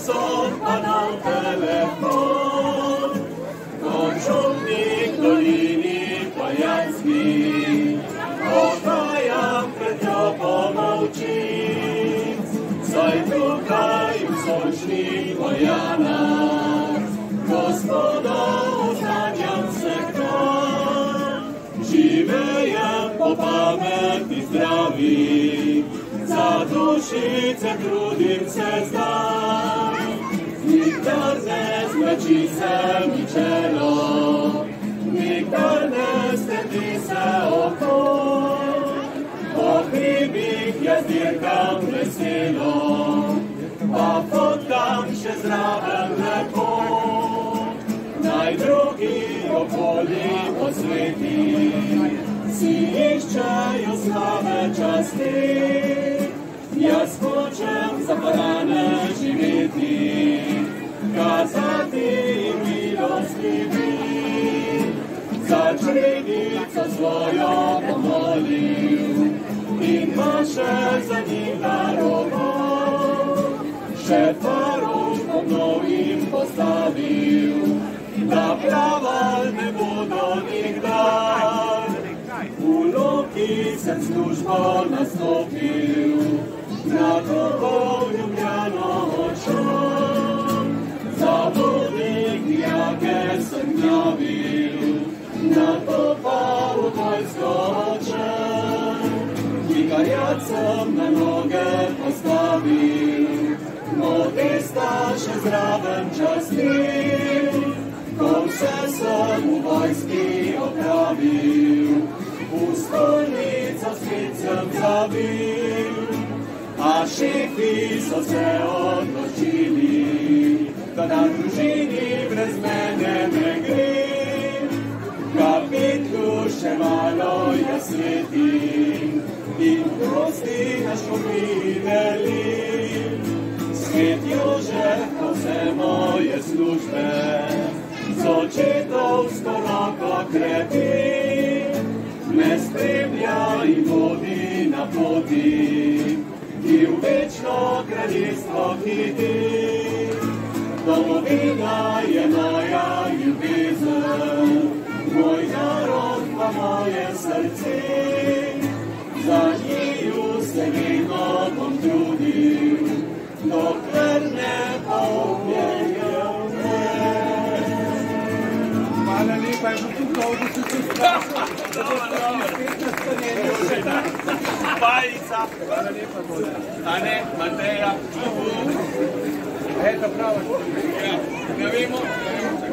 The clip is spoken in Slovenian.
glasom pa na telefon. Končovnik dolini Poljanski, ohajam pred njo pomolčim, saj tukaj v sončnih Poljanah Gospoda oznanjam se kdaj. Živejem po pameti zdravi, za dušice trudim se zdaj. Nikdar ne zmeči se mi čelo, nikdar ne stedi se oko. Po hribih jaz dirkam veselo, pa fotkam še zraven lepo. Naj drugi okoli po sveti si iščejo slave časti. Jaz hočem za parane živeti, kazati in milostivi. Za čredico svojo pomolil in maše za njim daroval. Še faruš obnovim postavil, da plaval ne bodo nikdar. V Loki sem službo nastopil, na Kovo v Ljubljano odšel. Za vodnik dijake sem javil, na to pa v vojsko odšel. Vikarjat sem na noge postavil, modesta še zraven častil. Ko vse sem v vojski opravil, v stolnico spet sem zabil. A šefi so se odločili, da na družini brez mene ne gre. Kapitlu še malo jaz svetim in prosti naš videli. Svet Jožef po vse moje službe z očetovsko roko krepi, me spremlja in vodi na poti, ki v večno kraljestvo hiti. Domovina je moja ljubezen, moj narod pa moje srce. Za njiju se vedno bom trudil, dokler ne poumjejo me. Hvala lepa, je bilo tukaj, da se se sprašal. Bajica. Hvala lepa, Boda. Ane, Mateja, Čubu. Eto, pravo. Ja, ne vemo.